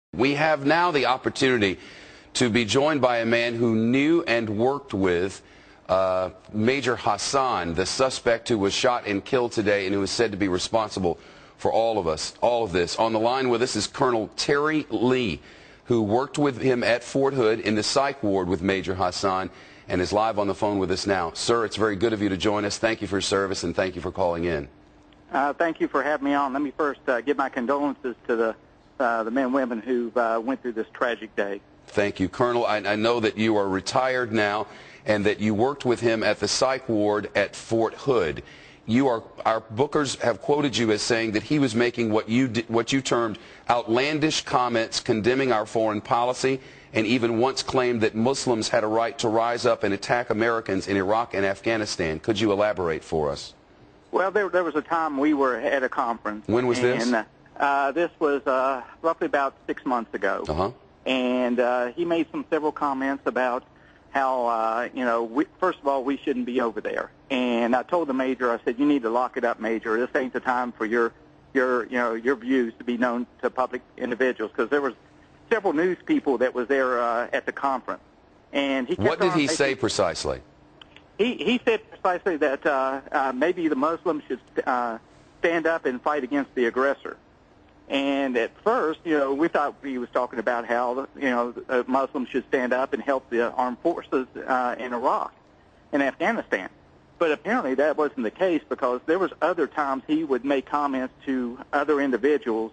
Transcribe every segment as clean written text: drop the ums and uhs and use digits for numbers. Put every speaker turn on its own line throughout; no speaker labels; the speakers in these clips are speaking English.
We have now the opportunity to be joined by a man who knew and worked with Major Hassan, the suspect who was shot and killed today and who is said to be responsible for all of this. On the line with us is Colonel Terry Lee, who worked with him at Fort Hood in the psych ward with Major Hassan and is live on the phone with us now. Sir, it's very good of you to join us. Thank you for your service and thank you for calling in.
Thank you for having me on. Let me first give my condolences to the men and women who went through this tragic day.
Thank you, Colonel. I know that you are retired now and that you worked with him at the psych ward at Fort Hood. Our bookers have quoted you as saying that he was making what you termed outlandish comments condemning our foreign policy, and even once claimed that Muslims had a right to rise up and attack Americans in Iraq and Afghanistan. Could you elaborate for us?
Well, there was a time we were at a conference.
When was this?
This was roughly about 6 months ago.
Uh-huh.
And he made several comments about how, first of all, we shouldn't be over there. And I told the major, I said, you need to lock it up, Major. This ain't the time for your views to be known to public individuals, because there was several news people that was there at the conference. And he kept
What did he say precisely?
He said precisely that maybe the Muslims should stand up and fight against the aggressor. And at first, we thought he was talking about how, Muslims should stand up and help the armed forces in Iraq and Afghanistan. But apparently that wasn't the case, because there was other times he would make comments to other individuals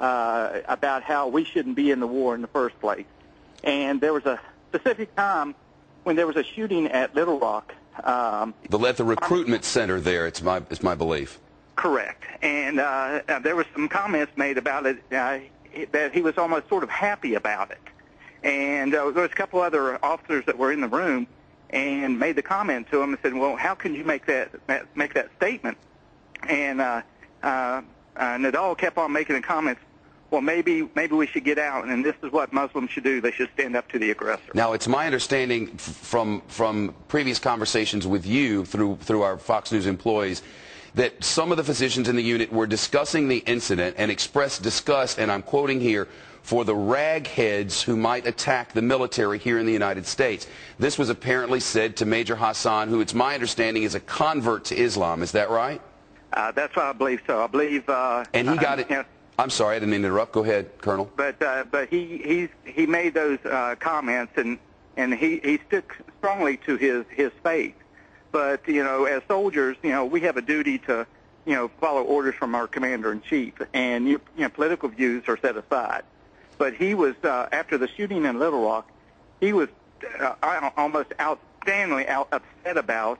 about how we shouldn't be in the war in the first place. And there was a specific time when there was a shooting at Little Rock.
At the recruitment center there, it's my belief.
Correct. And there were some comments made about it that he was almost sort of happy about it. And there was a couple other officers that were in the room and made the comment to him and said, well, how can you make that statement? And Nadal kept on making the comments, well, maybe we should get out, and this is what Muslims should do. They should stand up to the aggressor. Now,
it's my understanding from previous conversations with you through our Fox News employees that some of the physicians in the unit were discussing the incident and expressed disgust, and I'm quoting here, for the ragheads who might attack the military here in the United States. This was apparently said to Major Hassan, who it's my understanding is a convert to Islam. Is that right?
That's what I believe so. I believe...
and he got it... I'm sorry, I didn't mean to interrupt. Go ahead, Colonel.
But he made those comments, and he stuck strongly to his faith. But, as soldiers, we have a duty to, follow orders from our commander-in-chief, and, political views are set aside. But he was, after the shooting in Little Rock, he was almost outstandingly upset about,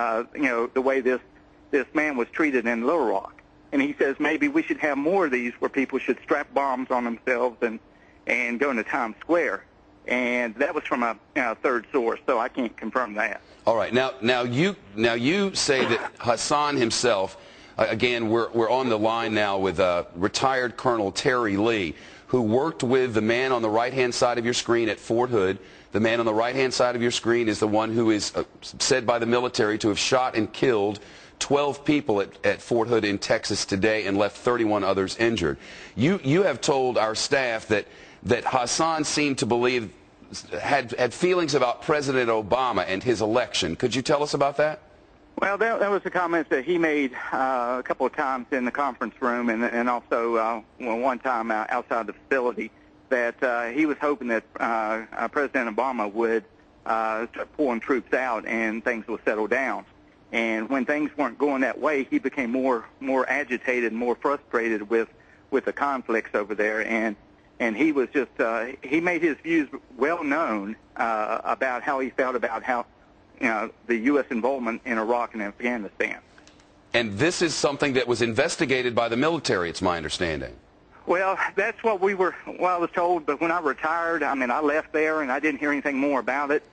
the way this man was treated in Little Rock. And he says maybe we should have more of these where people should strap bombs on themselves and go into Times Square. And that was from a third source, so I can't confirm that.
All right. Now you say that Hassan himself, again, we're on the line now with retired Colonel Terry Lee, who worked with the man on the right-hand side of your screen at Fort Hood. The man on the right-hand side of your screen is the one who is said by the military to have shot and killed 12 people at Fort Hood in Texas today and left 31 others injured. You have told our staff that Hassan seemed to believe, had feelings about President Obama and his election. Could you tell us about that?
Well, that was the comments that he made a couple of times in the conference room and also one time outside the facility, that he was hoping that President Obama would start pulling troops out and things would settle down. And when things weren't going that way, he became more agitated and more frustrated with the conflicts over there. And he was just, he made his views well known about how he felt about how, the U.S. involvement in Iraq and Afghanistan.
And this is something that was investigated by the military, it's my understanding.
Well, that's what I was told, but when I retired, I left there and I didn't hear anything more about it.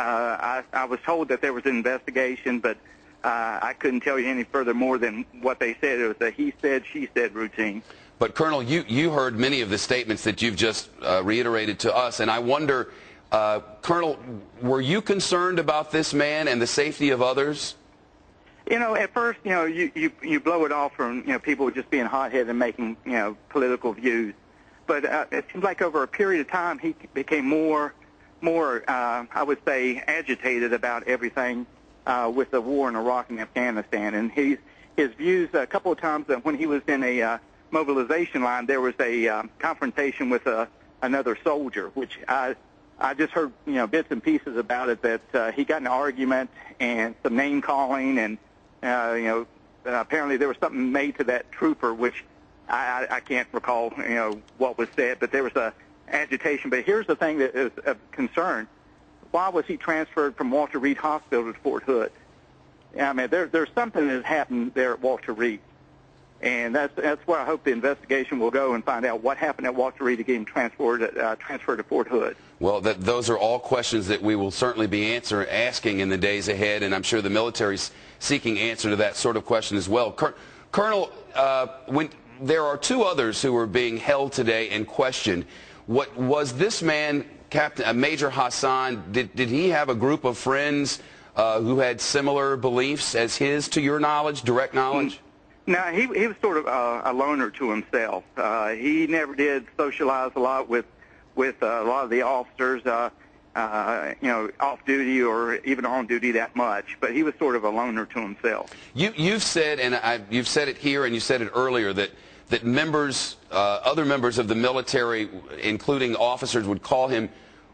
I was told that there was an investigation, but I couldn't tell you any further more than what they said. It was a he said, she said routine.
But, Colonel, you heard many of the statements that you've just reiterated to us, and I wonder, Colonel, were you concerned about this man and the safety of others?
At first, you blow it off from, people just being hot-headed and making, political views. but it seems like over a period of time he became more, I would say, agitated about everything with the war in Iraq and Afghanistan. And his views, a couple of times that when he was in a mobilization line, there was a confrontation with another soldier, which I just heard, bits and pieces about it, that he got in an argument and some name calling, and apparently there was something made to that trooper, which I can't recall, what was said, but there was a agitation. But here's the thing that is of concern: why was he transferred from Walter Reed Hospital to Fort Hood? I mean, there's something that happened there at Walter Reed. And that's where I hope the investigation will go and find out what happened at Walter Reed to get him transferred to Fort Hood.
Well, those are all questions that we will certainly be asking in the days ahead, and I'm sure the military's seeking answer to that sort of question as well. Colonel, when there are two others who are being held today and questioned, what was this man, Major Hassan? Did he have a group of friends who had similar beliefs as his, to your knowledge, direct knowledge?
No, he was sort of a loner to himself. He never did socialize a lot with a lot of the officers, off duty or even on duty that much. But he was sort of a loner to himself.
You've said, and you've said it here, and you said it earlier, that other members of the military, including officers, would call him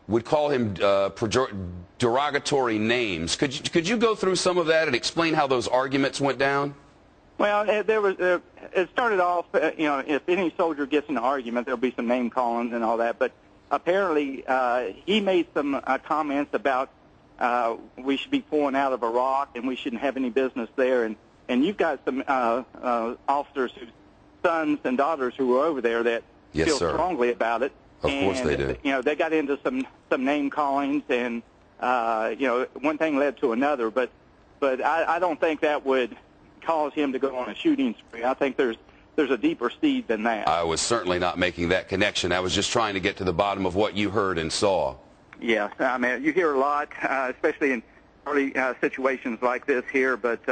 derogatory names. Could you go through some of that and explain how those arguments went down?
Well, it started off, if any soldier gets in an argument, there'll be some name callings and all that. But apparently, he made some comments about we should be pulling out of Iraq and we shouldn't have any business there. And you've got some officers whose sons and daughters who were over there that feel strongly about it.
Of course they do.
They got into some name callings, and one thing led to another. But I don't think that would cause him to go on a shooting spree. I think there's a deeper seed than that.
I was certainly not making that connection. I was just trying to get to the bottom of what you heard and saw.
Yeah, I mean, you hear a lot, especially in early situations like this here. But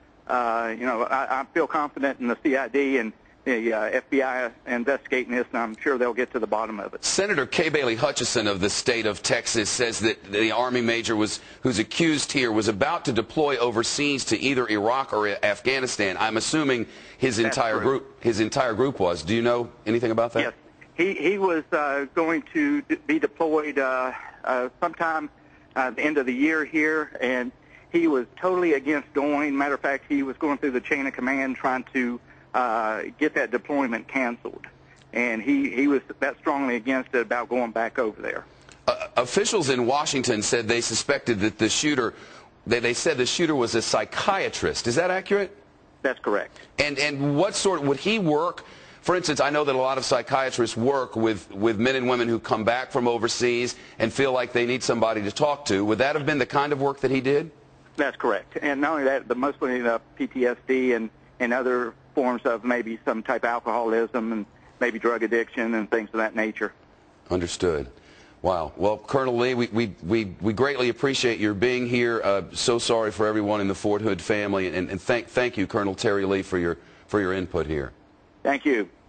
I feel confident in the CID and the FBI investigating this, and I'm sure they'll get to the bottom of it.
Senator Kay Bailey Hutchison of the state of Texas says that the Army major who's accused here was about to deploy overseas to either Iraq or Afghanistan. I'm assuming his entire group was. Do you know anything about that?
Yes, he was going to be deployed sometime at the end of the year here, and he was totally against going. Matter of fact, he was going through the chain of command trying to get that deployment canceled, and he was that strongly against it about going back over there.
Officials in Washington said they suspected that the shooter, they said the shooter was a psychiatrist. Is that accurate?
That's correct.
And what sort would he work? For instance, I know that a lot of psychiatrists work with men and women who come back from overseas and feel like they need somebody to talk to. Would that have been the kind of work that he did?
That's correct. And not only that, but mostly PTSD and other forms of maybe some type of alcoholism and maybe drug addiction and things of that nature.
Understood. Wow. Well, Colonel Lee, we greatly appreciate your being here. So sorry for everyone in the Fort Hood family, and thank you, Colonel Terry Lee, for your input here.
Thank you.